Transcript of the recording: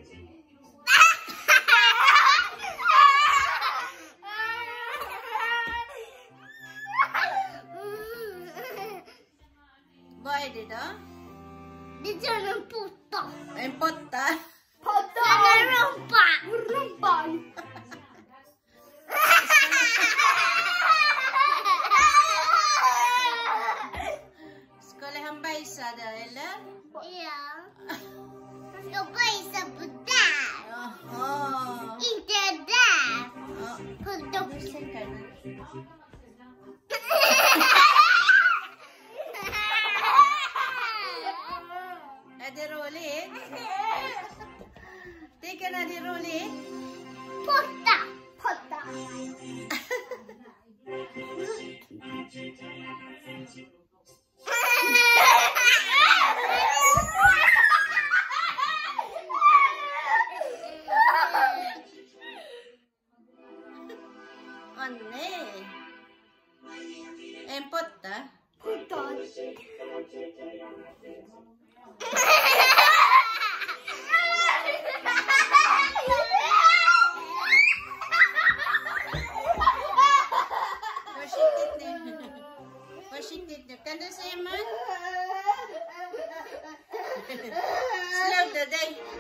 Vad är det då? Det är en potta. En potta? Potta! En rumpa! Rumpan! Skulle han bajsa där eller? Ja. Han ska bajsa på där. Jaha. Inte där. Ja. På docken. Är det roligt? Tycker ni det är roligt? Potta! Potta! Åh nej! En potta? Potta! Försiktigt nu. Kan du se man? Slå dig.